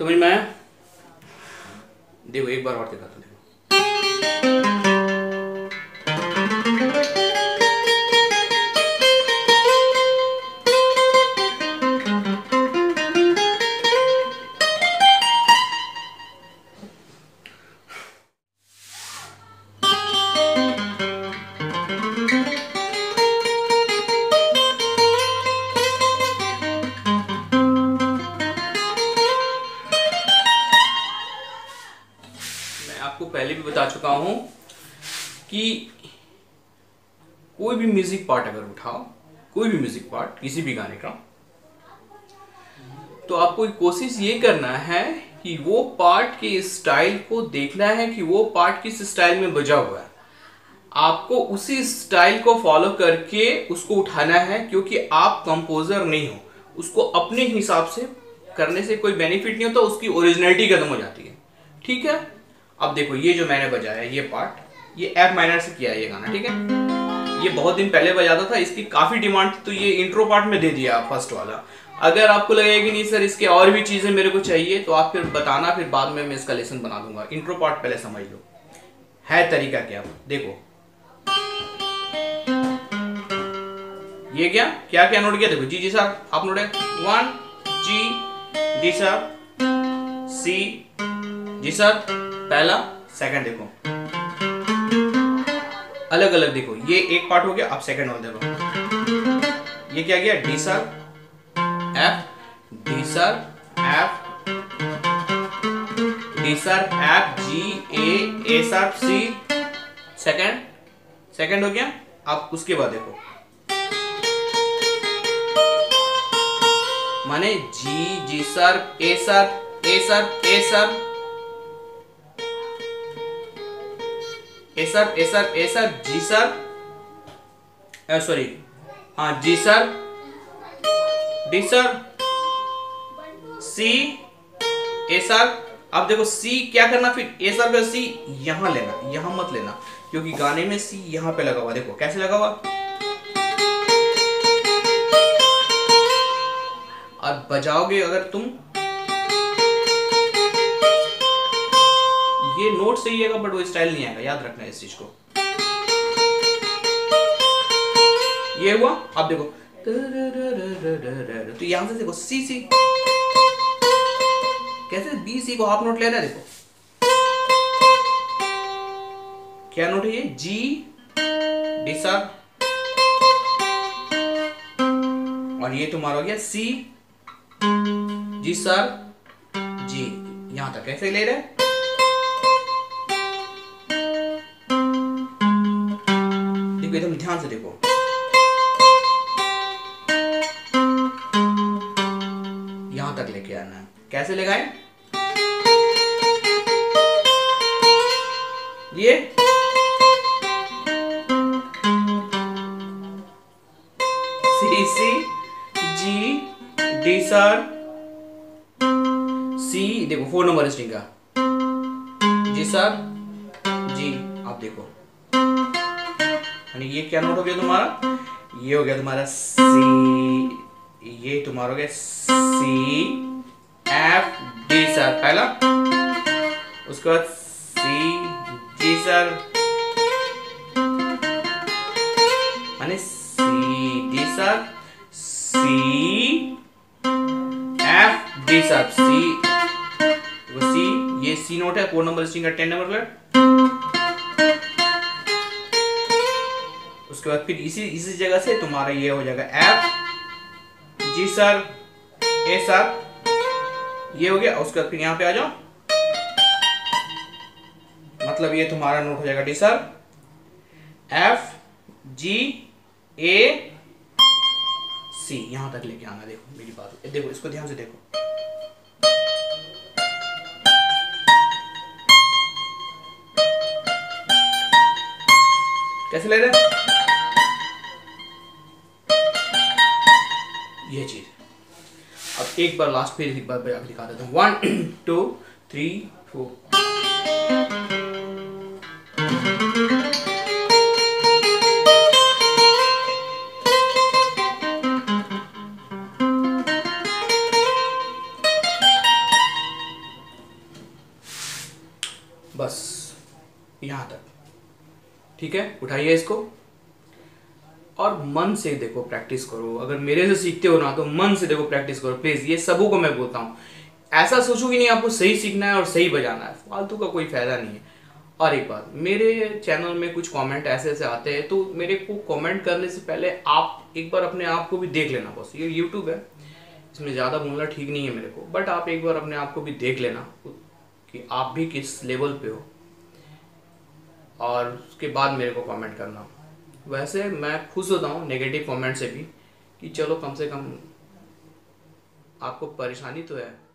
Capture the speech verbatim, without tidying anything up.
समझ में आया? देखो एक बार और दिखाता हूँ। आपको पहले भी बता चुका हूं कि कोई भी म्यूजिक पार्ट अगर उठाओ, कोई भी म्यूजिक पार्ट किसी भी गाने का, तो आपको कोशिश ये करना है कि वो पार्ट के स्टाइल को देखना है कि वो पार्ट किस स्टाइल में बजा हुआ है। आपको उसी स्टाइल को फॉलो करके उसको उठाना है, क्योंकि आप कंपोजर नहीं हो। उसको अपने हिसाब से करने से कोई बेनिफिट नहीं होता, उसकी ओरिजिनलिटी खत्म हो जाती है। ठीक है, अब देखो ये जो मैंने बजाया ये पार्ट, ये एफ माइनर से किया है ये गाना। ठीक है, ये बहुत दिन पहले बजाता था, इसकी काफी डिमांड थी, तो ये इंट्रो पार्ट में दे दिया फर्स्ट वाला। अगर आपको लगेगा कि नहीं सर इसके और भी चीजें मेरे को चाहिए, तो आप फिर बताना, फिर बाद में मैं इसका लेसन बना दूंगा। इंट्रो पार्ट पहले समझ लो है तरीका क्या। देखो ये क्या क्या क्या नोट किया, देखो जी जी सर आप नोट है one G D sharp C G sharp पहला सेकंड। देखो अलग अलग, देखो ये एक पार्ट हो गया। अब सेकंड और देखो ये क्या गया, D sharp F D sharp F D sharp F G A A sharp C, second second हो गया। अब उसके बाद देखो माने G G sharp A sharp A sharp A sharp A sharp A sharp A sharp G sharp sorry हाँ G sharp D sharp C A sharp. अब देखो सी क्या करना, फिर ए सर पे सी यहां लेना, यहां मत लेना, क्योंकि गाने में सी यहां पे लगा हुआ। देखो कैसे लगा हुआ, और बजाओगे अगर तुम, ये नोट सही आएगा बट वो स्टाइल नहीं आएगा, याद रखना इस चीज को। ये हुआ। अब देखो तो यहां से देखो सी सी कैसे, बी सी को हाफ नोट लेना है। देखो क्या नोट है ये, जी डी सर, और ये तुम्हारा हो गया सी जी सर जी। यहां तक कैसे ले रहे हैं, देखो एकदम ध्यान से देखो। यहां तक लेके आना है, कैसे लगाए, ये सी सी जी डी सर सी, देखो फोर नंबर स्ट्रिंग का जी सर जी। आप देखो ये क्या नोट हो गया तुम्हारा, ये हो गया तुम्हारा सी, ये तुम्हारा हो गया सी एफ डी सर पहला, उसके बाद सी जी सर माने C D sharp C F D sharp C, वो सी, ये सी नोट है फोर नंबर स्ट्रिंग का टेन नंबर फ्लैट। उसके बाद फिर इसी इसी जगह से तुम्हारा ये हो जाएगा F G sharp A sharp, ये हो गया। उसके बाद फिर यहां पे आ जाओ, मतलब ये तुम्हारा नोट हो जाएगा D sharp F G A C, यहां तक लेके आना। देखो मेरी बात, देखो इसको ध्यान से देखो, कैसे ले रहे हैं ये चीज। अब एक बार लास्ट पे एक बार दिखा देता हूँ, वन टू थ्री फोर। बस यहाँ तक, ठीक है। उठाइए इसको और मन से देखो, प्रैक्टिस करो। अगर मेरे से सीखते हो ना तो मन से देखो, प्रैक्टिस करो प्लीज। ये सबों को मैं बोलता हूँ, ऐसा सोचो कि नहीं आपको सही सीखना है और सही बजाना है, फालतू का कोई फायदा नहीं है। और एक बात, मेरे चैनल में कुछ कमेंट ऐसे ऐसे आते हैं, तो मेरे को कमेंट करने से पहले आप एक बार अपने आप को भी देख लेना। बस ये यूट्यूब है, इसमें ज़्यादा बोलना ठीक नहीं है मेरे को, बट आप एक बार अपने आप को भी देख लेना कि आप भी किस लेवल पे हो, और उसके बाद मेरे को कमेंट करना। वैसे मैं खुश होता हूँ नेगेटिव कमेंट से भी, कि चलो कम से कम आपको परेशानी तो है,